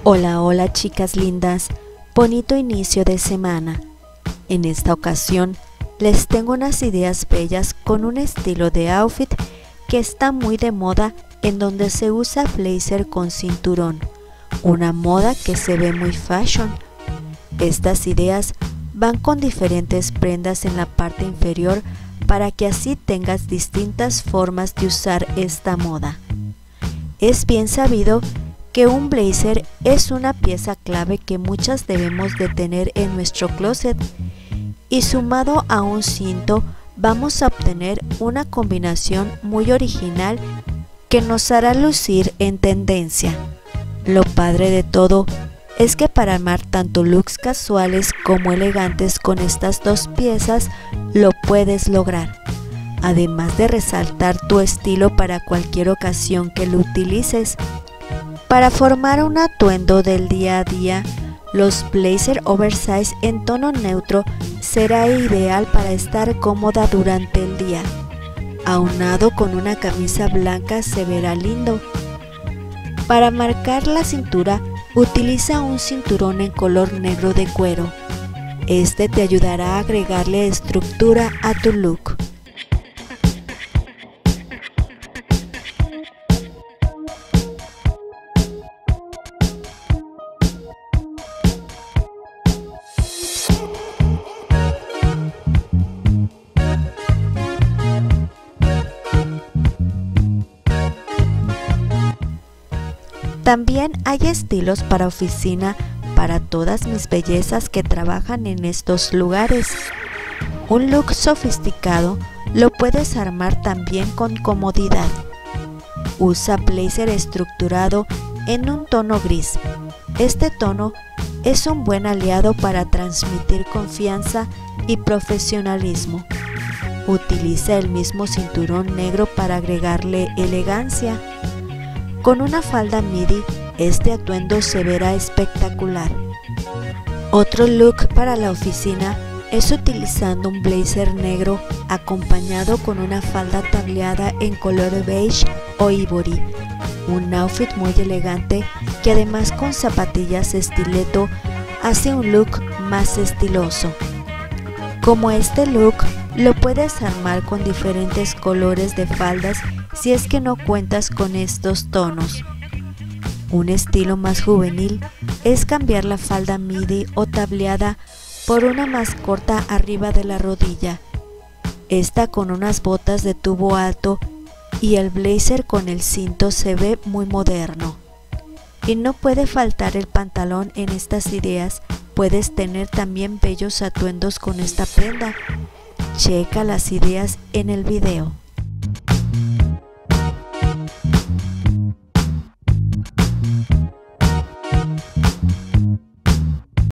Hola, hola chicas lindas, bonito inicio de semana. En esta ocasión les tengo unas ideas bellas con un estilo de outfit que está muy de moda, en donde se usa blazer con cinturón, una moda que se ve muy fashion. Estas ideas van con diferentes prendas en la parte inferior para que así tengas distintas formas de usar esta moda. Es bien sabido que un blazer es una pieza clave que muchas debemos de tener en nuestro closet, y sumado a un cinto vamos a obtener una combinación muy original que nos hará lucir en tendencia. Lo padre de todo es que para armar tanto looks casuales como elegantes con estas dos piezas lo puedes lograr, además de resaltar tu estilo para cualquier ocasión que lo utilices. Para formar un atuendo del día a día, los blazer oversize en tono neutro será ideal para estar cómoda durante el día. Aunado con una camisa blanca se verá lindo. Para marcar la cintura, utiliza un cinturón en color negro de cuero. Este te ayudará a agregarle estructura a tu look. También hay estilos para oficina para todas mis bellezas que trabajan en estos lugares. Un look sofisticado lo puedes armar también con comodidad. Usa blazer estructurado en un tono gris. Este tono es un buen aliado para transmitir confianza y profesionalismo. Utiliza el mismo cinturón negro para agregarle elegancia. Con una falda midi, este atuendo se verá espectacular. Otro look para la oficina es utilizando un blazer negro acompañado con una falda tableada en color beige o ivory. Un outfit muy elegante que, además con zapatillas estiletto, hace un look más estiloso. Como este look lo puedes armar con diferentes colores de faldas si es que no cuentas con estos tonos. Un estilo más juvenil es cambiar la falda midi o tableada por una más corta arriba de la rodilla, esta con unas botas de tubo alto, y el blazer con el cinto se ve muy moderno. Y no puede faltar el pantalón en estas ideas. Puedes tener también bellos atuendos con esta prenda. Checa las ideas en el video.